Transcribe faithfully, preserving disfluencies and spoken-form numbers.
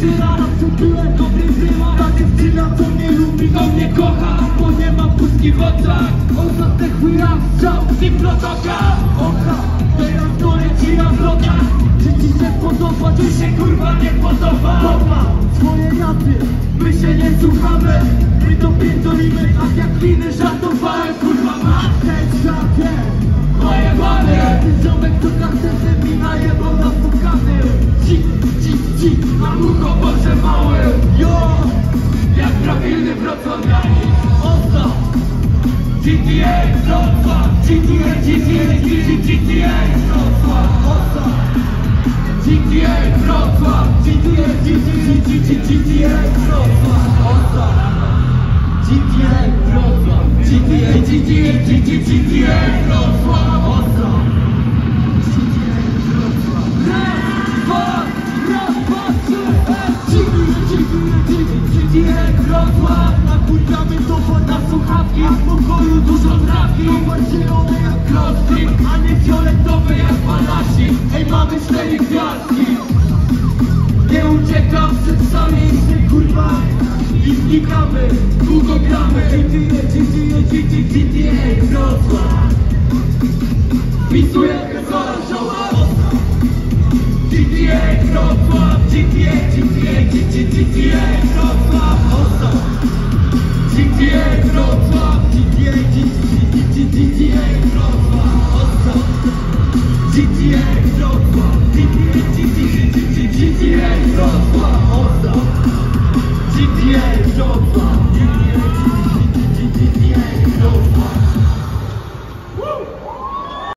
dziewczyna, raz co byłem dobry ryma. Ta dziewczyna co mnie lubi, to mnie kocha, bo nie ma pustki w oczach. On zatechły jak strzał, diplotoka. Oka, teraz to leci na wrotach. Czy ci się podoba, czy się kurwa nie podoba? Dobra, swoje rady, my się nie słuchamy. My to pierdolimy, tak jak liny żartowałem. Kurwa ma headshotie, moje bany. Ten ziomek to kartece mi najebał na pukany. Dzik, dzik, dzik, a mucho Boże mały. Jo, jak prawilny wrocławianin. Osta, G T A Wrocław, G T A, G T A, G T A Wrocław. Osta, G T A Wrocław, G T A, G T A Wrocław. Osta, G T A Wrocław, G T A, G T A, G T A Wrocław. Osta, G T A Wrocław. Raz, dwa, raz, dwa, trzy, G T A Wrocław. Nakurwiamy to na słuchawki, a w pokoju dużo trafi. To zielone jak klocki, a nie fioletowe jak Banasi. Ej, mamy cztery gwiazdki. Nie uciekam przed sami się kurwa i znikamy, długo gramy. G T A, G T A, G T A Wrocław. Wpisuję Hezola Zioła. G T A Wrocław, G T A, G T A, G T A Wrocław. G T A Wrocław, G T A, G T A Wrocław. G T A Wrocław, G T A, G T A.